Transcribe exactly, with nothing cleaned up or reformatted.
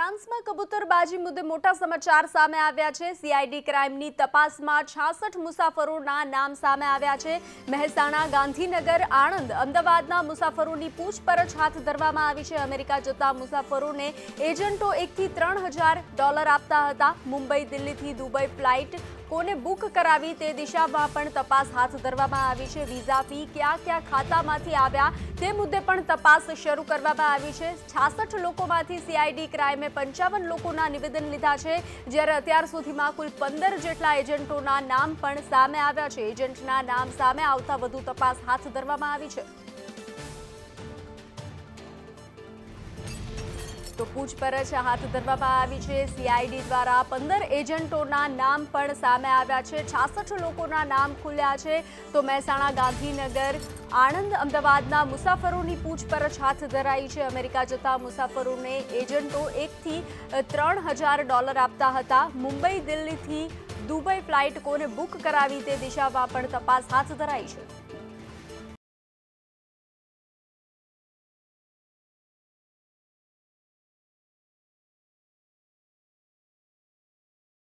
ફ્રાન્સમાં કબૂતરબાજી મુદ્દે મોટા સમાચાર સામે આવ્યા છે। સીઆઈડી ક્રાઇમની તપાસમાં છાસઠ મુસાફરોના નામ સામે આવ્યા છે। મહેસાણા, ગાંધીનગર, આણંદ, અમદાવાદના મુસાફરોની પૂછપરછ હાથ ધરવામાં આવી છે। અમેરિકા જતા મુસાફરોને એજન્ટો એકથી ત્રણ હજાર ડોલર આપતા હતા। મુંબઈ, દિલ્હીથી દુબઈ ફ્લાઇટ કોને બુક કરાવી તે દિશામાં પણ તપાસ હાથ ધરવામાં આવી છે। વિઝા ફી કયા કયા ખાતામાંથી આવ્યા તે મુદ્દે પણ તપાસ શરૂ કરવામાં આવી છે। છાસઠ લોકોમાંથી સીઆઈડી ક્રાઇમે પંચાવન લોકોના નિવેદન લીધા છે, જ્યારે અત્યાર સુધીમાં કુલ પંદર જેટલા એજન્ટોના નામ પણ સામે આવ્યા છે। એજન્ટના નામ સામે આવતા વધુ તપાસ હાથ ધરવામાં આવી છે। તો પૂછપરછ હાથ ધરવામાં આવી છે। સીઆઈડી દ્વારા પંદર એજન્ટોના નામ પણ સામે આવ્યા છે। છાસઠ લોકોના નામ ખુલ્યા છે। તો મહેસાણા, ગાંધીનગર, આણંદ, અમદાવાદના મુસાફરોની પૂછપરછ હાથ ધરાઈ છે। અમેરિકા જતા મુસાફરોને એજન્ટો એકથી ત્રણ હજાર ડોલર આપતા હતા। મુંબઈ, દિલ્હીથી દુબઈ ફ્લાઇટ કોને બુક કરાવી તે દિશામાં પણ તપાસ હાથ ધરાઈ છે।